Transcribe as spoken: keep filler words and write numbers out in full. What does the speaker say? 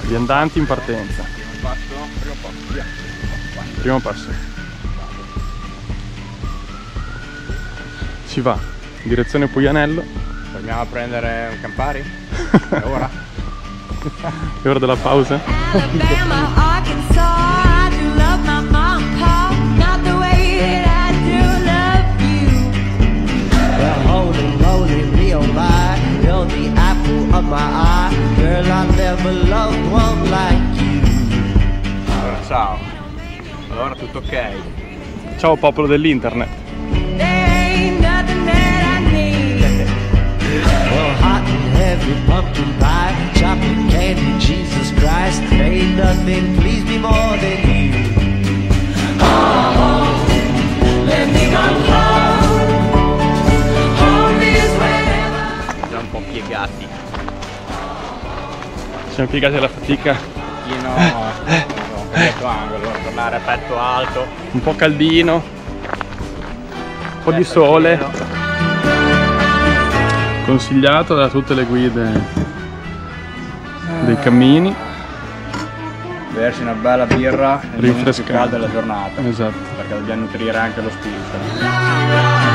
Viandanti in partenza. Primo passo, primo passo, via. Primo passo. Si va, direzione Puglianello. Andiamo a prendere un Campari? È ora? È ora della pausa. Allora, ciao. Allora, tutto ok. Ciao popolo dell'internet. Pumpkin pie, chocolate candy, Jesus Christ, ain't nothing please me more than you. Oh, let me go home. Home is wherever. Siamo un po' piegati. Siamo piegati alla fatica. Un pochino, ho cambiato angolo, tornare a petto alto. Un po' caldino. Un po' di sole. Consigliato da tutte le guide dei cammini. Berci una bella birra nel momento più Rinfrescante. caldo della giornata. Esatto. Perché dobbiamo nutrire anche lo spirito.